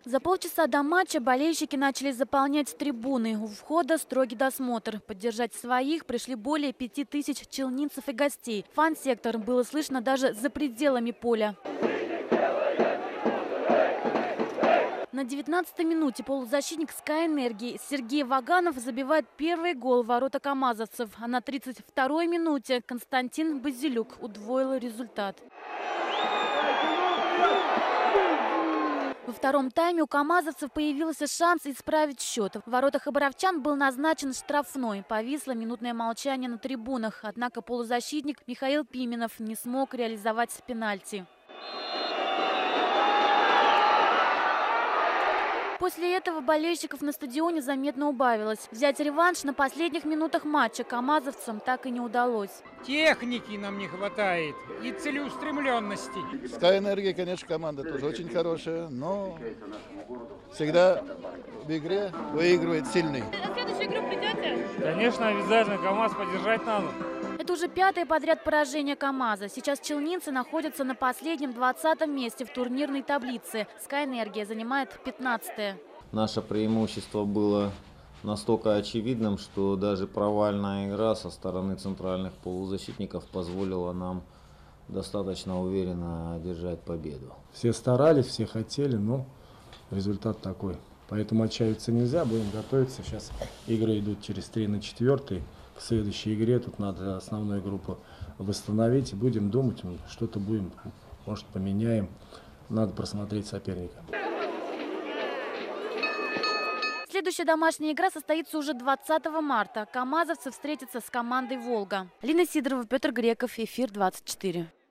За полчаса до матча болельщики начали заполнять трибуны. У входа строгий досмотр. Поддержать своих пришли более 5000 челнинцев и гостей. Фан-сектор было слышно даже за пределами поля. На 19-й минуте полузащитник «Скай Энергии» Сергей Ваганов забивает первый гол в ворота камазовцев. А на 32-й минуте Константин Базилюк удвоил результат. Во втором тайме у камазовцев появился шанс исправить счет. В воротах оборовчан был назначен штрафной. Повисло минутное молчание на трибунах. Однако полузащитник Михаил Пименов не смог реализовать пенальти. После этого болельщиков на стадионе заметно убавилось. Взять реванш на последних минутах матча камазовцам так и не удалось. Техники нам не хватает и целеустремленности. Скай Энергия, конечно, команда тоже очень хорошая, но всегда в игре выигрывает сильный. На следующую игру придете? Конечно, обязательно КамАЗ поддержать надо. Это уже 5-е подряд поражение КамАЗа. Сейчас челнинцы находятся на последнем 20-м месте в турнирной таблице. Скай Энергия занимает 15-е. Наше преимущество было настолько очевидным, что даже провальная игра со стороны центральных полузащитников позволила нам достаточно уверенно одержать победу. Все старались, все хотели, но результат такой. Поэтому отчаиваться нельзя, будем готовиться. Сейчас игры идут через 3 на 4. К следующей игре тут надо основную группу восстановить. И будем думать, что-то будем, может, поменяем. Надо просмотреть соперника. Следующая домашняя игра состоится уже 20 марта. Камазовцы встретятся с командой «Волга». Лина Сидорова, Петр Греков, Эфир 24.